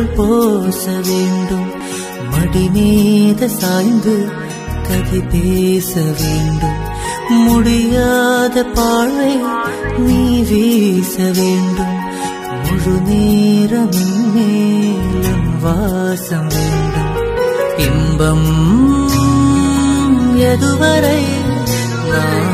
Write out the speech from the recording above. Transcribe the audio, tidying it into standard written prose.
போல் போச வேண்டும். மடி மீத சாய்ந்து கதை பேச வேண்டும். முடியாத பார்வை நீ வீச வேண்டும். முழு நேரம் மேலும் வாசம் வேண்டும். இன்பம் எதுவரை நான்